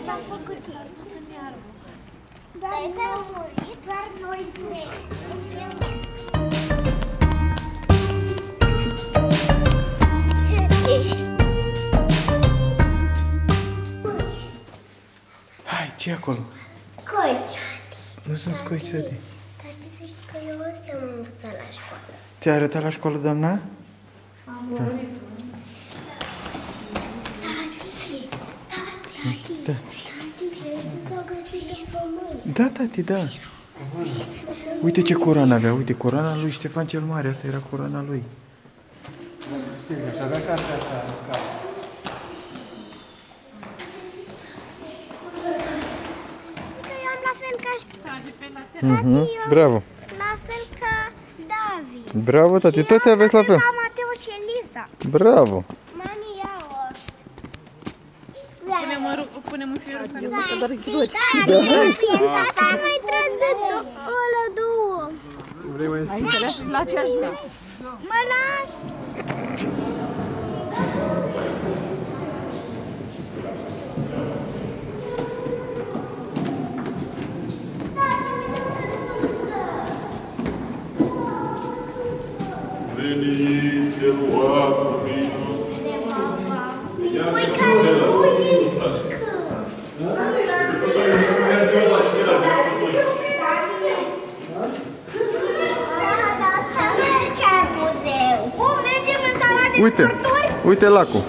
ce-am făcut eu. Dar s-a murit doar noi trei. Hai, ce e acolo? Scoici. Nu sunt scoici, tati. Tati, să știi că eu o să mă învăț la școală. Te-a arătat la școală, doamna? Am murit. Tati, Da. crezi că s-au găsit în pământ? Da, tati, da. Uite ce coroană avea, uite, coroana lui Ștefan cel Mare, asta era coroana lui. Sigur, și avea cartea asta în casă. Știi că eu am la fel ca Bravo. la fel ca David. Bravo, tati, Și toți eu aveți la fel. Ca Mateo și Eliza. Bravo. Mami, ia-o. Punem în fiorul care Da, văd doar chiloți. tata mai trădă ăla două. Vrei mai Ai înțeles? La ce aș vrea? Mă lași? Veniți, te rog, copilul. Voi care nu e mică. Uite, uite lacul.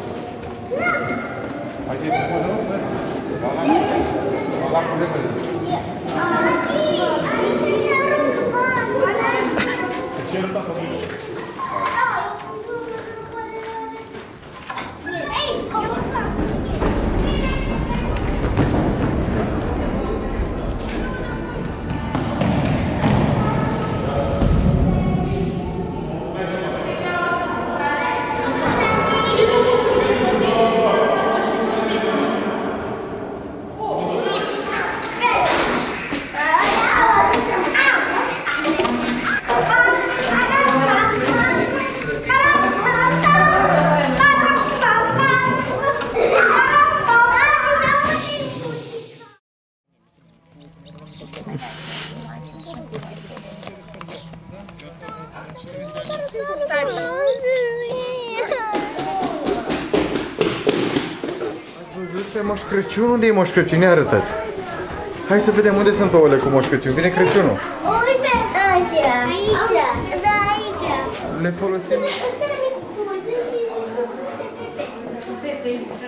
Pe Moș Crăciun, unde e Moș Crăciun? Ne arătați. Hai să vedem unde sunt ouăle cu Moș Crăciun. Vine Crăciunul. Uite, aici. Aici. Da, aici. Le folosim. Ăsta e micuță și sunt pepeță.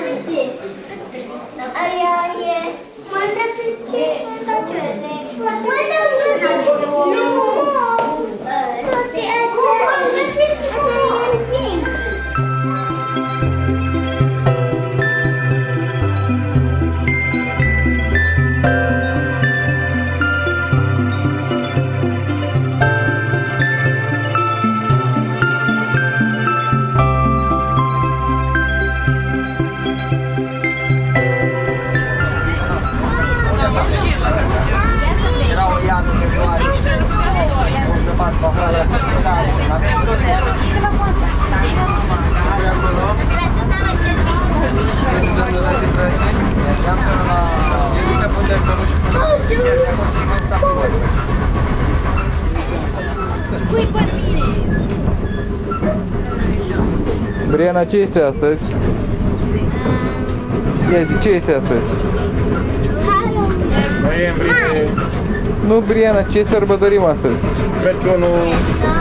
Aia e. Mă întreb ce facele. Mă întreb nu. Cum am găsit în pink? Briana, ce este astăzi? Ia zi, ce este astăzi? noiembrie, Nu, Briana, ce sărbătorim astăzi? Crăciunul,